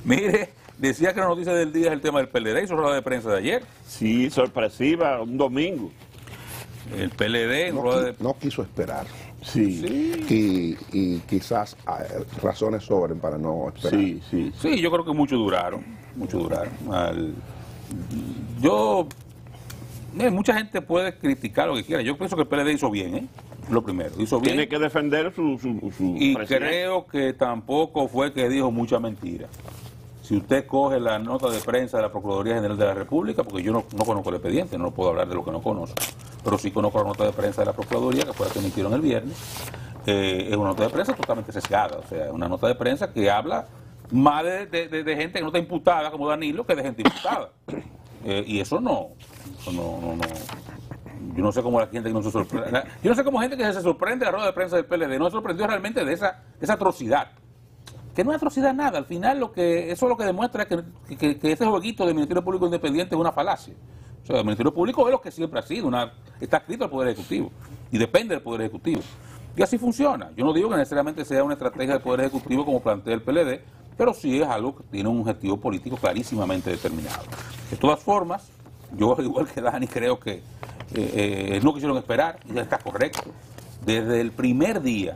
Mire, decía que la noticia del día es el tema del PLD, hizo rueda de prensa de ayer. Sí, sorpresiva, un domingo. El PLD no quiso esperar. Sí. Y quizás razones sobren para no esperar. Sí, yo creo que muchos duraron. Mucha gente puede criticar lo que quiera. Yo pienso que el PLD hizo bien, ¿eh? Lo primero, hizo bien. Tiene que defender su y presidente. Creo que tampoco fue que dijo mucha mentira. Si usted coge la nota de prensa de la Procuraduría General de la República, porque yo no conozco el expediente, no puedo hablar de lo que no conozco, pero sí conozco la nota de prensa de la Procuraduría, que fue la que emitieron el viernes, es una nota de prensa totalmente sesgada, o sea, una nota de prensa que habla más de gente que no está imputada, como Danilo, que de gente imputada. Y eso no. Yo no sé cómo la gente que no se sorprende. Yo no sé cómo gente que se sorprende de la rueda de prensa del PLD no se sorprendió realmente de esa atrocidad. Que no es atrocidad nada, al final eso lo que demuestra es que ese jueguito del Ministerio Público Independiente es una falacia. O sea, el Ministerio Público es lo que siempre ha sido, está adscrito al Poder Ejecutivo y depende del Poder Ejecutivo. Y así funciona. Yo no digo que necesariamente sea una estrategia del Poder Ejecutivo como plantea el PLD, pero sí es algo que tiene un objetivo político clarísimamente determinado. De todas formas, yo igual que Dani creo que no quisieron esperar, y ya está correcto. Desde el primer día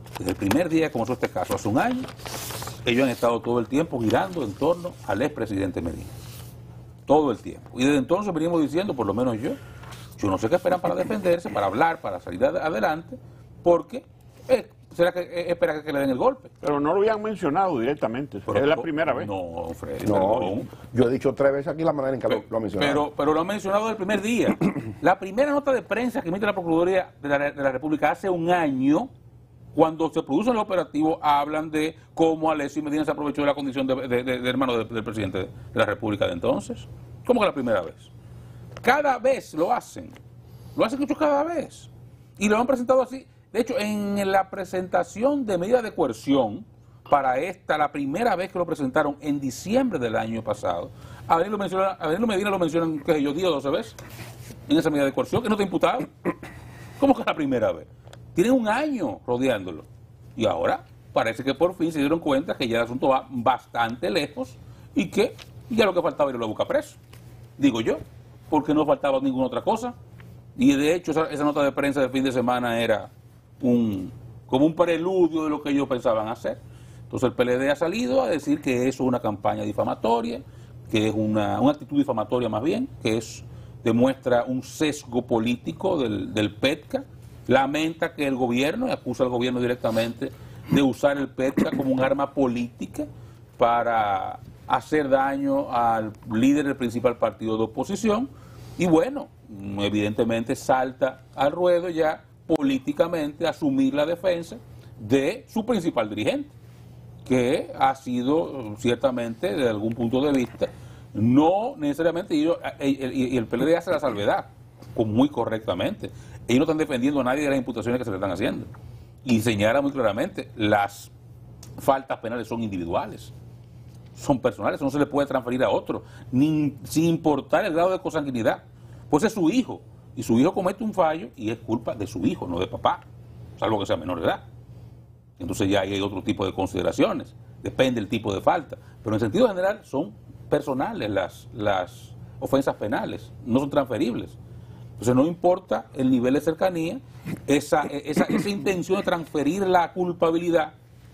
que comenzó este caso, hace un año, ellos han estado todo el tiempo girando en torno al expresidente Medina. Todo el tiempo. Y desde entonces venimos diciendo, por lo menos yo no sé qué esperan para defenderse, para hablar, para salir adelante, porque será que espera que le den el golpe. Pero no lo habían mencionado directamente, es la primera vez. No, Freddy, no, yo he dicho 3 veces aquí la manera en que lo han mencionado. Pero lo han mencionado desde el primer día. La primera nota de prensa que emite la Procuraduría de la República hace un año, cuando se produce el operativo, hablan de cómo Alessio Medina se aprovechó de la condición de hermano del presidente de la República de entonces. ¿Cómo que la primera vez? Cada vez lo hacen mucho cada vez. Y lo han presentado así. De hecho, en la presentación de medida de coerción, para la primera vez que lo presentaron en diciembre del año pasado, a Danilo Medina lo mencionan, qué sé yo, 10 o 12 veces, en esa medida de coerción, que no está imputado. ¿Cómo que la primera vez? Tienen un año rodeándolo. Y ahora parece que por fin se dieron cuenta que ya el asunto va bastante lejos y que ya lo que faltaba era irlo a buscar preso. Digo yo, porque no faltaba ninguna otra cosa. Y de hecho esa nota de prensa del fin de semana era como un preludio de lo que ellos pensaban hacer. Entonces el PLD ha salido a decir que eso es una campaña difamatoria, que es una actitud difamatoria más bien, que demuestra un sesgo político del PETCA. Lamenta que el gobierno, y acusa al gobierno directamente de usar el PETCA como un arma política para hacer daño al líder del principal partido de oposición. Y bueno, evidentemente salta al ruedo ya políticamente asumir la defensa de su principal dirigente, que ha sido ciertamente, desde algún punto de vista, no necesariamente, y el PLD hace la salvedad, muy correctamente. Ellos no están defendiendo a nadie de las imputaciones que se le están haciendo. Y señala muy claramente, las faltas penales son individuales, son personales, no se le puede transferir a otro, sin importar el grado de consanguinidad. Pues es su hijo, y su hijo comete un fallo y es culpa de su hijo, no de papá, salvo que sea menor de edad. Entonces ya hay otro tipo de consideraciones, depende del tipo de falta. Pero en sentido general son personales las ofensas penales, no son transferibles. Entonces no importa el nivel de cercanía, esa intención de transferir la culpabilidad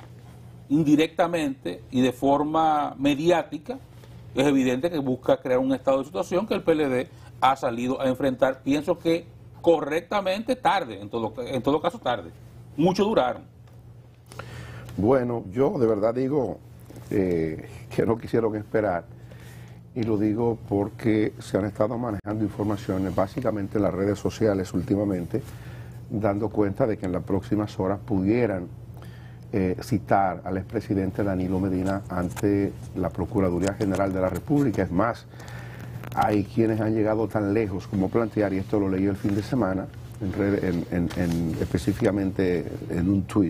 indirectamente y de forma mediática, es evidente que busca crear un estado de situación que el PLD ha salido a enfrentar, pienso que correctamente, tarde, en todo caso tarde. Mucho duraron. Bueno, yo de verdad digo que no quisieron esperar, y lo digo porque se han estado manejando informaciones básicamente en las redes sociales últimamente, dando cuenta de que en las próximas horas pudieran citar al expresidente Danilo Medina ante la Procuraduría General de la República. Es más, hay quienes han llegado tan lejos como plantear, y esto lo leí el fin de semana, específicamente en un tuit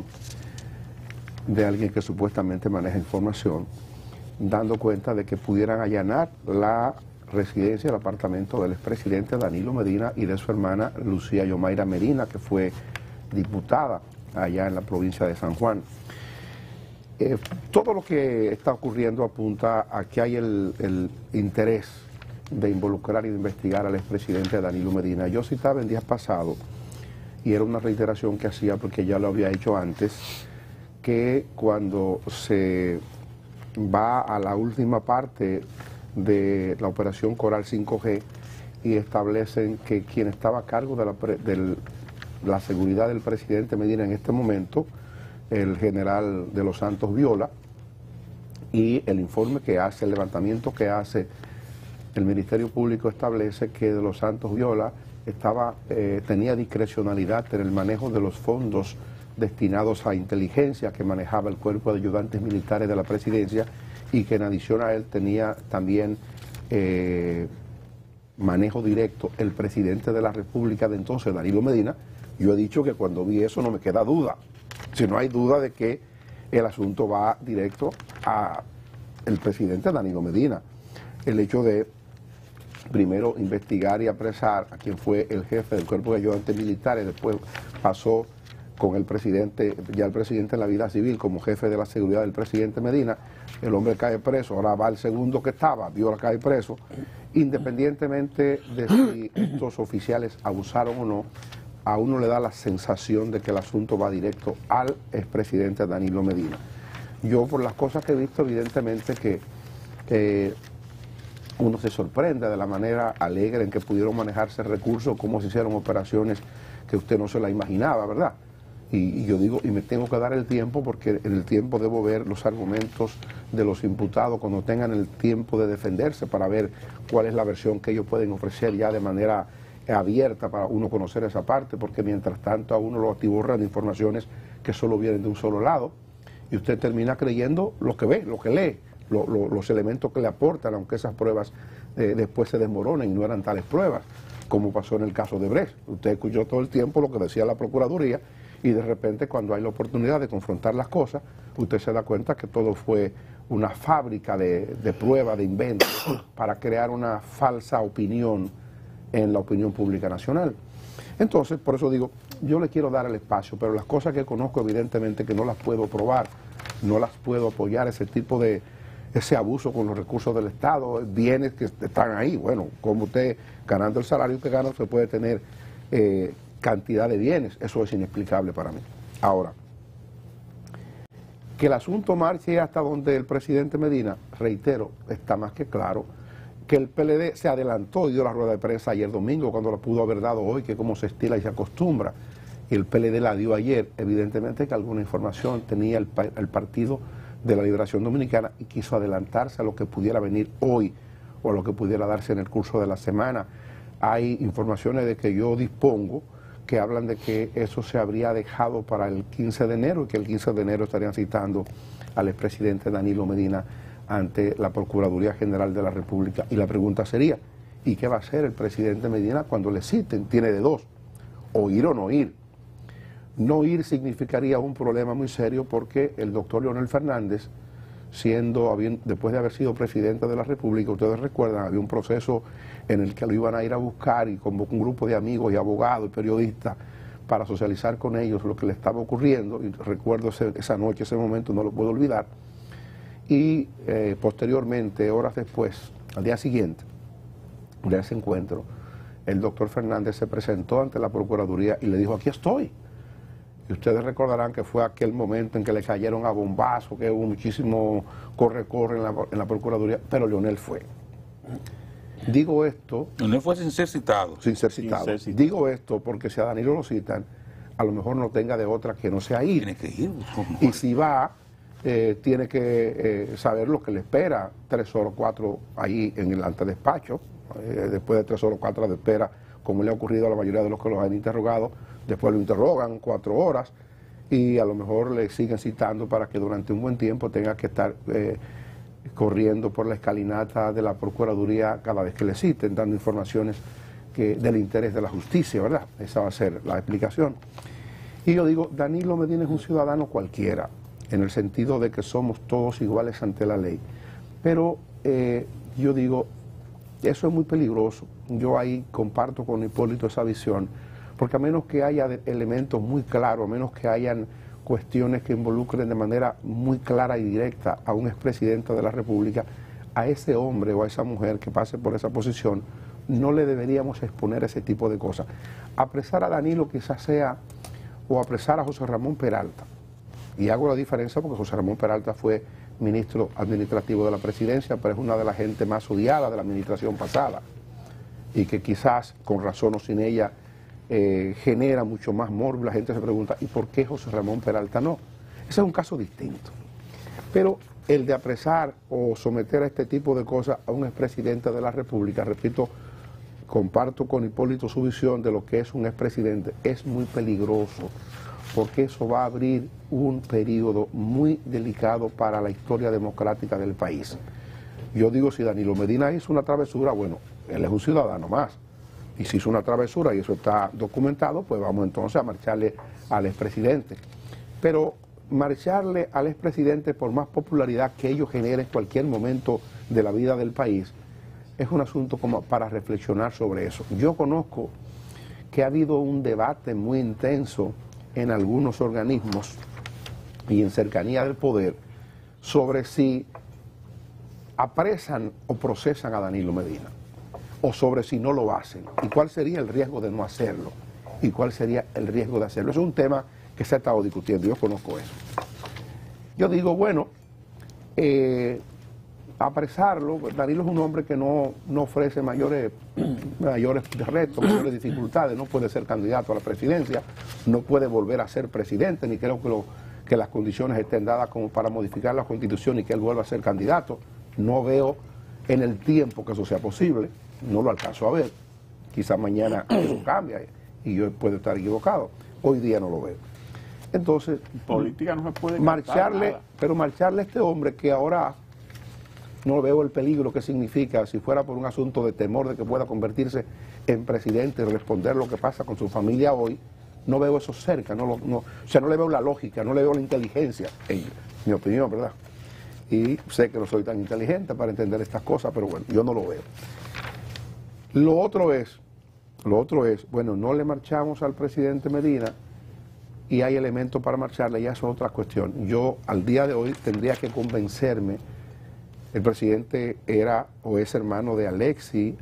de alguien que supuestamente maneja información, dando cuenta de que pudieran allanar la residencia, el apartamento del expresidente Danilo Medina y de su hermana Lucía Yomaira Medina, que fue diputada allá en la provincia de San Juan. Todo lo que está ocurriendo apunta a que hay el interés de involucrar y de investigar al expresidente Danilo Medina. Yo citaba en días pasados, y era una reiteración que hacía porque ya lo había hecho antes, que cuando se va a la última parte de la operación Coral 5G y establecen que quien estaba a cargo de la seguridad del presidente Medina en este momento, el general de los Santos Viola, y el informe que hace, el levantamiento que hace el Ministerio Público establece que de los Santos Viola tenía discrecionalidad en el manejo de los fondos destinados a inteligencia que manejaba el cuerpo de ayudantes militares de la presidencia, y que en adición a él tenía también manejo directo el presidente de la República de entonces, Danilo Medina. Yo he dicho que cuando vi eso no me queda duda, si no hay duda de que el asunto va directo a el presidente Danilo Medina. El hecho de primero investigar y apresar a quien fue el jefe del cuerpo de ayudantes militares, después pasó con el presidente, ya el presidente en la vida civil como jefe de la seguridad del presidente Medina, el hombre cae preso, ahora va el segundo que estaba, Viola cae preso, independientemente de si estos oficiales abusaron o no, a uno le da la sensación de que el asunto va directo al expresidente Danilo Medina. Yo, por las cosas que he visto, evidentemente que uno se sorprende de la manera alegre en que pudieron manejarse recursos, cómo se hicieron operaciones que usted no se la imaginaba, ¿verdad? Y yo digo, y me tengo que dar el tiempo, porque en el tiempo debo ver los argumentos de los imputados cuando tengan el tiempo de defenderse, para ver cuál es la versión que ellos pueden ofrecer ya de manera abierta para uno conocer esa parte, porque mientras tanto a uno lo atiborran de informaciones que solo vienen de un solo lado, y usted termina creyendo lo que ve, lo que lee, los elementos que le aportan, aunque esas pruebas después se desmoronen y no eran tales pruebas, como pasó en el caso de Brecht. Usted escuchó todo el tiempo lo que decía la Procuraduría, y de repente, cuando hay la oportunidad de confrontar las cosas, usted se da cuenta que todo fue una fábrica de pruebas, de inventos, para crear una falsa opinión en la opinión pública nacional. Entonces, por eso digo, yo le quiero dar el espacio, pero las cosas que conozco, evidentemente que no las puedo probar, no las puedo apoyar, ese abuso con los recursos del Estado, bienes que están ahí. Bueno, como usted, ganando el salario que gana, usted puede tener cantidad de bienes. Eso es inexplicable para mí. Ahora, que el asunto marche hasta donde el presidente Medina, reitero, está más que claro, que el PLD se adelantó y dio la rueda de prensa ayer domingo, cuando la pudo haber dado hoy, que como se estila y se acostumbra, y el PLD la dio ayer. Evidentemente que alguna información tenía el Partido de la Liberación Dominicana y quiso adelantarse a lo que pudiera venir hoy o a lo que pudiera darse en el curso de la semana. Hay informaciones de que yo dispongo que hablan de que eso se habría dejado para el 15 de enero y que el 15 de enero estarían citando al expresidente Danilo Medina ante la Procuraduría General de la República. Y la pregunta sería, ¿y qué va a hacer el presidente Medina cuando le citen? Tiene de dos, o ir o no ir. No ir significaría un problema muy serio, porque el doctor Leonel Fernández, después de haber sido presidente de la República, ustedes recuerdan, había un proceso en el que lo iban a ir a buscar y convocó un grupo de amigos y abogados y periodistas para socializar con ellos lo que le estaba ocurriendo, y recuerdo esa noche, ese momento, no lo puedo olvidar. Y posteriormente, horas después, al día siguiente de ese encuentro, el doctor Fernández se presentó ante la Procuraduría y le dijo: aquí estoy. Y ustedes recordarán que fue aquel momento en que le cayeron a bombazo, que hubo muchísimo corre-corre en la Procuraduría, pero Leonel fue. Digo esto... Leonel fue sin ser citado. Sin ser citado. Digo esto porque si a Danilo lo citan, a lo mejor no tenga de otra que no sea ir. Tiene que ir. Y si va, tiene que saber lo que le espera 3 horas o 4 ahí en el antedespacho, después de 3 horas o 4 de espera, como le ha ocurrido a la mayoría de los que los han interrogado. Después lo interrogan 4 horas y a lo mejor le siguen citando para que durante un buen tiempo tenga que estar corriendo por la escalinata de la Procuraduría cada vez que le citen, dando informaciones del interés de la justicia, ¿verdad? Esa va a ser la explicación. Y yo digo, Danilo Medina es un ciudadano cualquiera, en el sentido de que somos todos iguales ante la ley. Pero yo digo, eso es muy peligroso. Yo ahí comparto con Hipólito esa visión, porque a menos que haya elementos muy claros, a menos que hayan cuestiones que involucren de manera muy clara y directa a un expresidente de la República, a ese hombre o a esa mujer que pase por esa posición, no le deberíamos exponer ese tipo de cosas. Apresar a Danilo quizás sea, o apresar a José Ramón Peralta, y hago la diferencia porque José Ramón Peralta fue ministro administrativo de la presidencia, pero es una de las gente más odiada de la administración pasada, y que quizás, con razón o sin ella, genera mucho más morbo. La gente se pregunta, ¿y por qué José Ramón Peralta no? Ese es un caso distinto. Pero el de apresar o someter a este tipo de cosas a un expresidente de la República, repito, comparto con Hipólito su visión de lo que es un expresidente, es muy peligroso, porque eso va a abrir un periodo muy delicado para la historia democrática del país. Yo digo, si Danilo Medina hizo una travesura, bueno, él es un ciudadano más, y si hizo una travesura y eso está documentado, pues vamos entonces a marcharle al expresidente. Pero marcharle al expresidente, por más popularidad que ello genere en cualquier momento de la vida del país, es un asunto como para reflexionar sobre eso. Yo conozco que ha habido un debate muy intenso en algunos organismos y en cercanía del poder sobre si apresan o procesan a Danilo Medina, o sobre si no lo hacen, y cuál sería el riesgo de no hacerlo, y cuál sería el riesgo de hacerlo. Es un tema que se ha estado discutiendo, yo conozco eso. Yo digo, bueno, apresarlo, Danilo es un hombre que no ofrece mayores retos, mayores dificultades, no puede ser candidato a la presidencia, no puede volver a ser presidente, ni creo que las condiciones estén dadas como para modificar la Constitución y que él vuelva a ser candidato. No veo en el tiempo que eso sea posible, no lo alcanzo a ver. Quizás mañana eso cambia y yo puedo estar equivocado. Hoy día no lo veo. Entonces, política no se puede marcharle a este hombre que ahora no veo el peligro que significa, si fuera por un asunto de temor de que pueda convertirse en presidente y responder lo que pasa con su familia hoy, no veo eso cerca, o sea, no le veo la lógica, no le veo la inteligencia, en mi opinión, ¿verdad? Y sé que no soy tan inteligente para entender estas cosas, pero bueno, yo no lo veo. Lo otro es, bueno, no le marchamos al presidente Medina y hay elementos para marcharle, ya eso es otra cuestión. Yo al día de hoy tendría que convencerme. El presidente era o es hermano de Alexis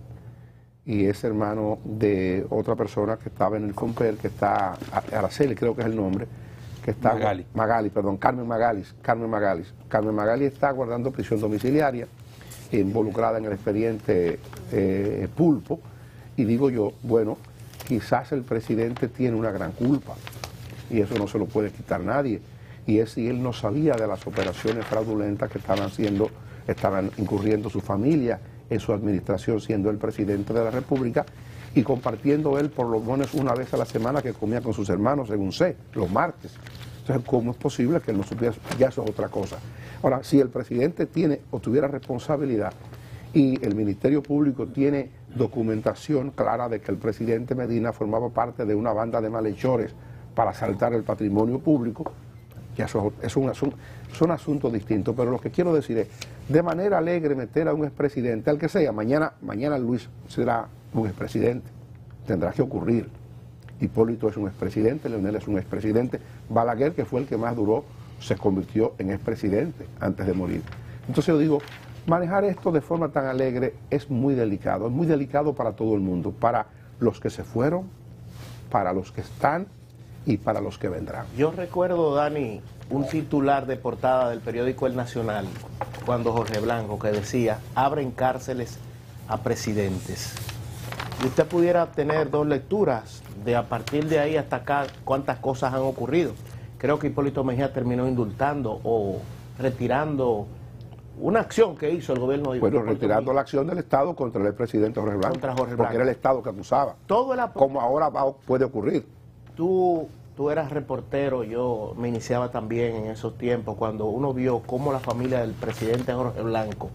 y es hermano de otra persona que estaba en el FOMPER, que está, Araceli creo que es el nombre, que está... Carmen Magalis. Carmen Magalis está guardando prisión domiciliaria, involucrada en el expediente Pulpo, y digo yo, bueno, quizás el presidente tiene una gran culpa, y eso no se lo puede quitar nadie, y es si él no sabía de las operaciones fraudulentas que estaban incurriendo su familia en su administración, siendo el presidente de la República y compartiendo él por lo menos una vez a la semana que comía con sus hermanos, según sé, los martes. Entonces, ¿cómo es posible que él no supiera? Ya eso es otra cosa. Ahora, si el presidente tiene o tuviera responsabilidad y el Ministerio Público tiene documentación clara de que el presidente Medina formaba parte de una banda de malhechores para asaltar el patrimonio público, ya eso es un asunto distinto, pero lo que quiero decir es, de manera alegre meter a un expresidente, al que sea, mañana Luis será un expresidente, tendrá que ocurrir. Hipólito es un expresidente, Leonel es un expresidente, Balaguer, que fue el que más duró, se convirtió en expresidente antes de morir. Entonces yo digo, manejar esto de forma tan alegre es muy delicado para todo el mundo, para los que se fueron, para los que están y para los que vendrán. Yo recuerdo, Dani, un titular de portada del periódico El Nacional, cuando Jorge Blanco, que decía, abren cárceles a presidentes. Y usted pudiera tener dos lecturas, de a partir de ahí hasta acá, cuántas cosas han ocurrido. Creo que Hipólito Mejía terminó indultando o retirando una acción que hizo el gobierno de Hipólito. Bueno, retirando la acción del Estado contra el expresidente Jorge Blanco. Porque era el Estado que acusaba. Como ahora puede ocurrir. Tú eras reportero, yo me iniciaba también en esos tiempos, cuando uno vio cómo la familia del presidente Jorge Blanco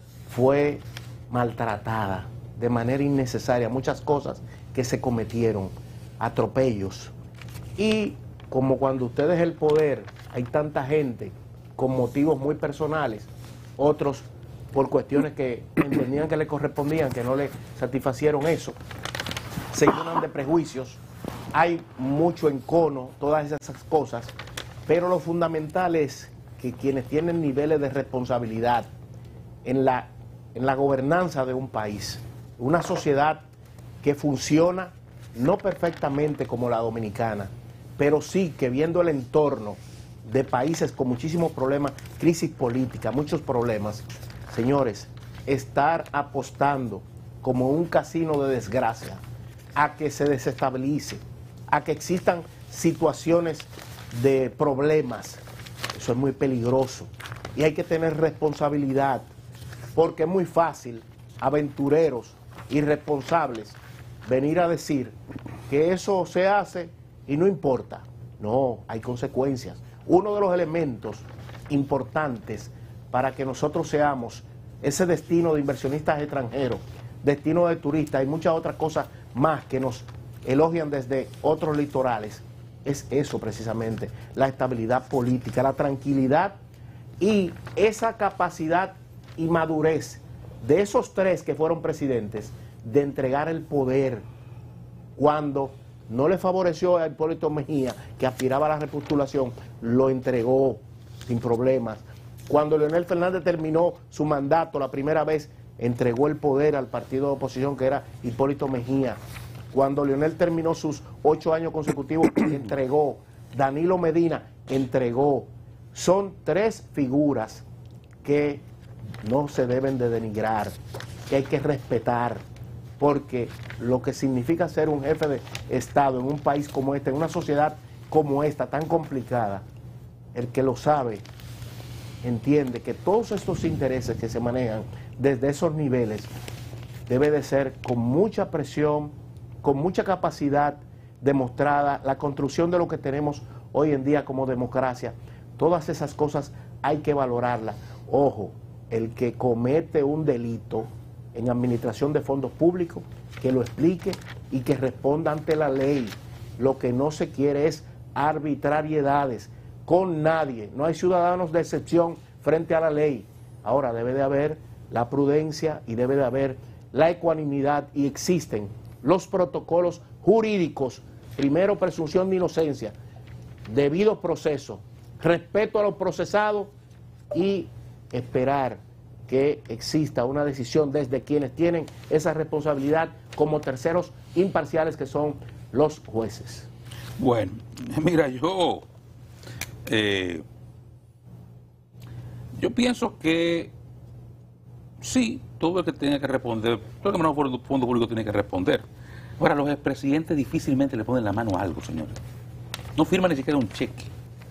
fue maltratada de manera innecesaria, muchas cosas que se cometieron, atropellos. Y como cuando usted es el poder, hay tanta gente con motivos muy personales, otros por cuestiones que entendían que le correspondían, que no le satisfacieron eso, se llenan de prejuicios. Hay mucho encono, todas esas cosas, Pero lo fundamental es que quienes tienen niveles de responsabilidad en la gobernanza de un país, una sociedad que funciona no perfectamente como la dominicana, pero sí que viendo el entorno de países con muchísimos problemas, crisis política, muchos problemas, señores, estar apostando como un casino de desgracia a que se desestabilice, a que existan situaciones de problemas, eso es muy peligroso y hay que tener responsabilidad, porque es muy fácil, aventureros, irresponsables, venir a decir que eso se hace y no importa. No, hay consecuencias. Uno de los elementos importantes para que nosotros seamos ese destino de inversionistas extranjeros, destino de turistas y muchas otras cosas más que nos elogian desde otros litorales, es eso precisamente, la estabilidad política, la tranquilidad y esa capacidad y madurez de esos tres que fueron presidentes de entregar el poder cuando no le favoreció a Hipólito Mejía, que aspiraba a la repostulación, lo entregó sin problemas. Cuando Leonel Fernández terminó su mandato la primera vez, entregó el poder al partido de oposición que era Hipólito Mejía. Cuando Leonel terminó sus 8 años consecutivos, entregó. Danilo Medina entregó. Son tres figuras que no se deben de denigrar, que hay que respetar, porque lo que significa ser un jefe de Estado en un país como este, en una sociedad como esta, tan complicada, el que lo sabe, entiende que todos estos intereses que se manejan desde esos niveles debe de ser con mucha presión, con mucha capacidad demostrada, la construcción de lo que tenemos hoy en día como democracia. Todas esas cosas hay que valorarlas. Ojo, el que comete un delito en administración de fondos públicos, que lo explique y que responda ante la ley. Lo que no se quiere es arbitrariedades con nadie. No hay ciudadanos de excepción frente a la ley. Ahora debe de haber la prudencia y debe de haber la ecuanimidad, y existen los protocolos jurídicos. Primero, presunción de inocencia, debido proceso, respeto a los procesados y esperar que exista una decisión desde quienes tienen esa responsabilidad como terceros imparciales que son los jueces. Bueno, mira, yo pienso que sí, todo el que tenga que responder, todo el que maneja el fondo público tiene que responder. Ahora, los expresidentes difícilmente le ponen la mano a algo, señores. No firman ni siquiera un cheque.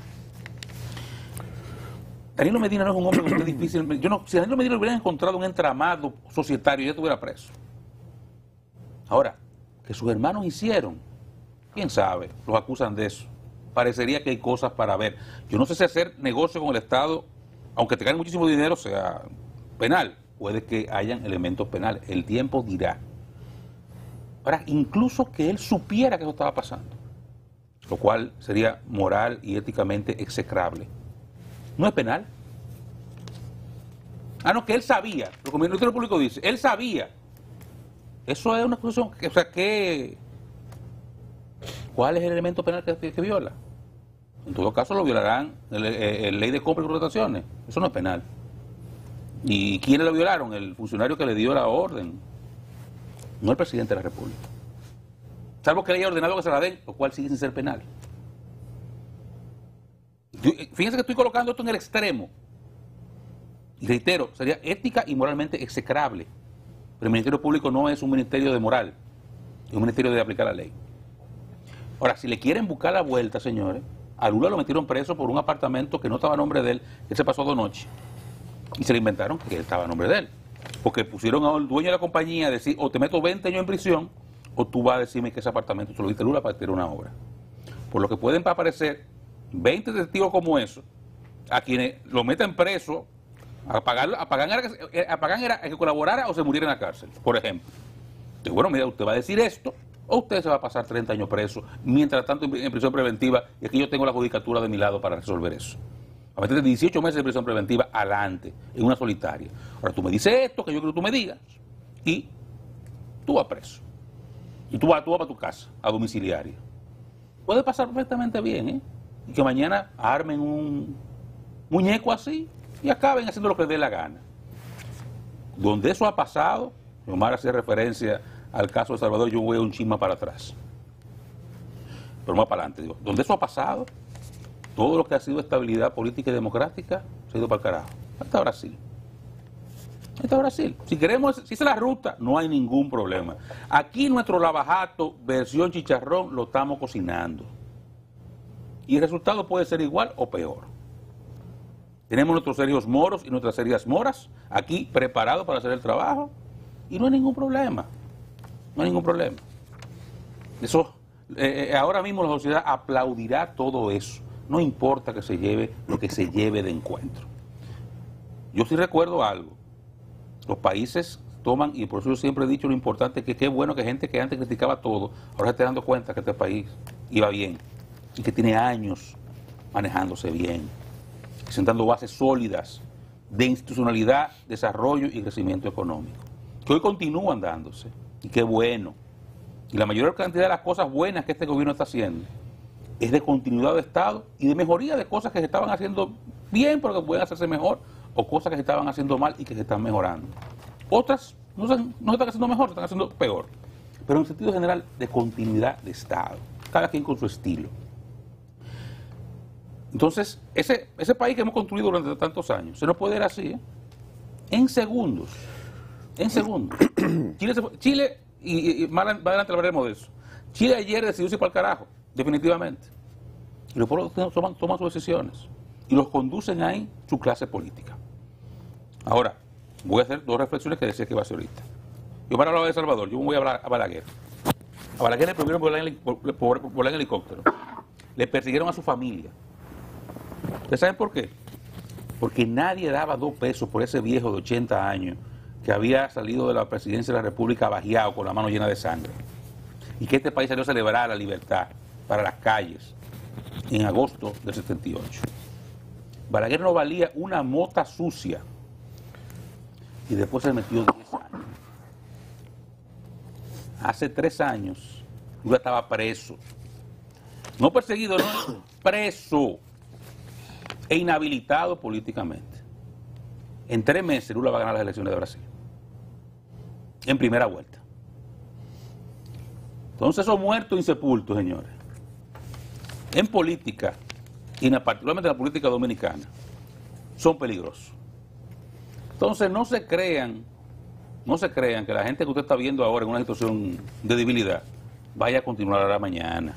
Danilo Medina no es un hombre que es difícil. Si Danilo Medina hubiera encontrado un entramado societario, ya estuviera preso. Ahora, que sus hermanos hicieron, quién sabe, los acusan de eso. Parecería que hay cosas para ver. Yo no sé si hacer negocio con el Estado, aunque te ganen muchísimo dinero, sea penal. Puede que hayan elementos penales. El tiempo dirá. Ahora, incluso que él supiera que eso estaba pasando, lo cual sería moral y éticamente execrable. No es penal. Ah, no, que él sabía. Lo que el Ministerio Público dice, él sabía. Eso es una acusación. O sea, ¿cuál es el elemento penal que viola? En todo caso, lo violarán la ley de compra y contrataciones. Eso no es penal. ¿Y quiénes lo violaron? El funcionario que le dio la orden. No el presidente de la República. Salvo que le haya ordenado que se la den, lo cual sigue sin ser penal. Fíjense que estoy colocando esto en el extremo. Y reitero, sería ética y moralmente execrable. Pero el Ministerio Público no es un ministerio de moral, es un ministerio de aplicar la ley. Ahora, si le quieren buscar la vuelta, señores, a Lula lo metieron preso por un apartamento que no estaba a nombre de él, que se pasó 2 noches. Y se le inventaron que él estaba a nombre de él. Porque pusieron al dueño de la compañía a decir, o te meto 20 años en prisión, o tú vas a decirme que ese apartamento se lo diste a Lula para tirar una obra. Por lo que pueden aparecer 20 testigos como esos, a quienes lo meten preso, a pagar era que colaborara o se muriera en la cárcel, por ejemplo. Entonces, bueno, mira, usted va a decir esto, o usted se va a pasar 30 años preso, mientras tanto en prisión preventiva, y aquí yo tengo la judicatura de mi lado para resolver eso. A meter 18 meses de prisión preventiva adelante, en una solitaria. Ahora tú me dices esto, que yo quiero que tú me digas, y tú vas preso. Y tú vas para tu casa, a domiciliaria. Puede pasar perfectamente bien, ¿eh? y que mañana armen un muñeco así y acaben haciendo lo que les dé la gana. Donde eso ha pasado, Omar hacía referencia al caso de Salvador, yo voy un chisma para atrás. Pero más para adelante, digo, donde eso ha pasado, todo lo que ha sido estabilidad política y democrática se ha ido para el carajo. Hasta Brasil. Hasta Brasil. Si queremos, si esa es la ruta, no hay ningún problema. Aquí nuestro lavajato, versión chicharrón, lo estamos cocinando. Y el resultado puede ser igual o peor. Tenemos nuestros serios moros y nuestras serias moras aquí preparados para hacer el trabajo y no hay ningún problema. No hay ningún problema. Eso, ahora mismo la sociedad aplaudirá todo eso. No importa que se lleve lo que se lleve de encuentro. Yo sí recuerdo algo. Los países toman, y por eso yo siempre he dicho lo importante, que qué bueno que gente que antes criticaba todo, ahora está dando cuenta que este país iba bien y que tiene años manejándose bien, sentando bases sólidas de institucionalidad, desarrollo y crecimiento económico, que hoy continúan dándose, y qué bueno. Y la mayor cantidad de las cosas buenas que este gobierno está haciendo es de continuidad de Estado y de mejoría de cosas que se estaban haciendo bien, pero que pueden hacerse mejor, o cosas que se estaban haciendo mal y que se están mejorando. Otras no se están haciendo mejor, se están haciendo peor. Pero en sentido general, de continuidad de Estado, cada quien con su estilo. Entonces, ese país que hemos construido durante tantos años, se nos puede ir así, ¿eh? En segundos. En segundos. Chile y más adelante hablaremos de eso. Chile ayer decidió irse para el carajo, definitivamente. Y los pueblos toman sus decisiones. Y los conducen ahí su clase política. Ahora, voy a hacer dos reflexiones que decía que iba a hacer ahorita. Yo para hablar de Salvador, yo me voy a hablar a Balaguer. A Balaguer le prohibieron volar en helicóptero. Le persiguieron a su familia. ¿Ustedes saben por qué? Porque nadie daba 2 pesos por ese viejo de 80 años que había salido de la presidencia de la República bajeado con la mano llena de sangre. Y que este país salió a celebrar la libertad para las calles en agosto del 78. Balaguer no valía una mota sucia. Y después se metió 10 años. Hace 3 años, Lula estaba preso. No perseguido, no, preso. E inhabilitado políticamente. En 3 meses Lula va a ganar las elecciones de Brasil. En primera vuelta. Entonces esos muertos insepultos, señores, en política, y particularmente en la política dominicana, son peligrosos. Entonces no se crean que la gente que usted está viendo ahora en una situación de debilidad vaya a continuar a la mañana.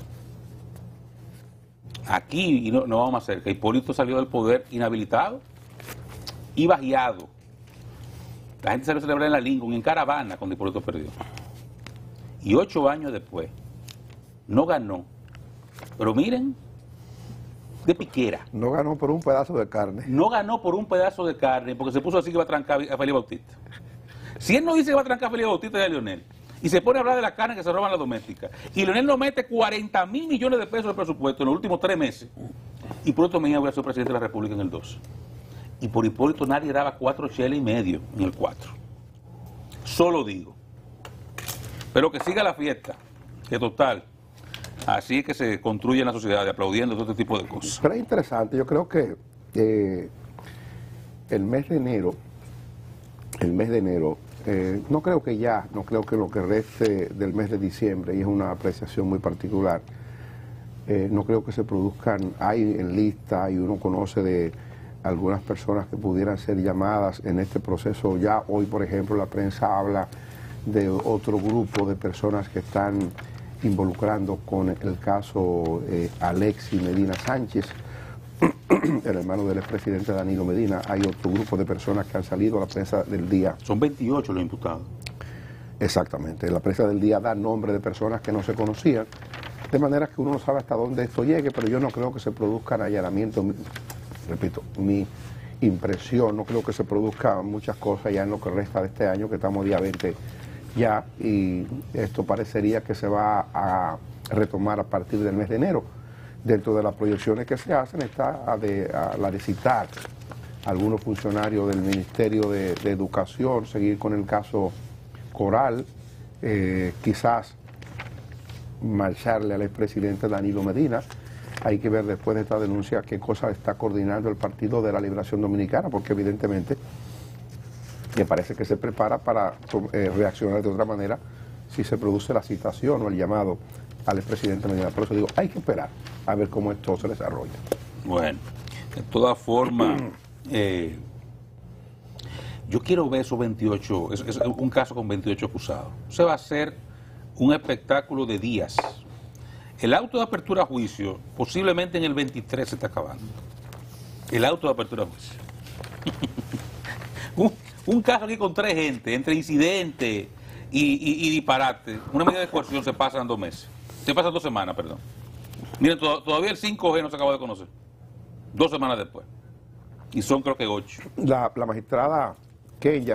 Aquí, y no vamos más cerca, Hipólito salió del poder inhabilitado y bajeado. La gente salió a celebrar en la Lincoln, en caravana, cuando Hipólito perdió. Y 8 años después, no ganó. Pero miren, de piquera. No ganó por un pedazo de carne. No ganó por un pedazo de carne, porque se puso así que iba a trancar a Félix Bautista. Si él no dice que va a trancar a Félix Bautista y a Leonel, y se pone a hablar de la carne que se roban las domésticas, y Leonel nos mete 40.000 millones de pesos de presupuesto en los últimos 3 meses, y por otro Mejía voy a ser presidente de la República en el 12. Y por Hipólito nadie daba 4,5 cheles en el 4. Solo digo. Pero que siga la fiesta, que total, así es que se construye en la sociedad, aplaudiendo todo este tipo de cosas. Pero es interesante, yo creo que el mes de enero, no creo que lo que reste del mes de diciembre, y es una apreciación muy particular, no creo que se produzcan, hay en lista y uno conoce de algunas personas que pudieran ser llamadas en este proceso. Ya hoy, por ejemplo, la prensa habla de otro grupo de personas que están involucrando con el caso Alexis Medina Sánchez, el hermano del expresidente Danilo Medina. Hay otro grupo de personas que han salido a la prensa del día. Son 28 los imputados. Exactamente, la prensa del día da nombre de personas que no se conocían, de manera que uno no sabe hasta dónde esto llegue, pero yo no creo que se produzcan allanamientos. Repito, mi impresión, no creo que se produzcan muchas cosas ya en lo que resta de este año, que estamos día 20 ya, y esto parecería que se va a retomar a partir del mes de enero. Dentro de las proyecciones que se hacen está la de citar a algunos funcionarios del Ministerio de Educación, seguir con el caso Coral, quizás marcharle al expresidente Danilo Medina, hay que ver después de esta denuncia qué cosa está coordinando el Partido de la Liberación Dominicana, porque evidentemente me parece que se prepara para reaccionar de otra manera si se produce la citación o el llamado al expresidente Medina. Por eso digo, hay que esperar a ver cómo esto se desarrolla. Bueno, de todas formas, yo quiero ver esos 28, es un caso con 28 acusados. Se va a hacer un espectáculo de días. El auto de apertura a juicio, posiblemente en el 23 se está acabando. El auto de apertura a juicio. un caso aquí con 3 gente, entre incidente y disparate. Una medida de coerción se pasa en 2 meses. Se pasa 2 semanas, perdón. Miren, todavía el 5G no se acaba de conocer. 2 semanas después. Y son creo que 8. La magistrada Kenya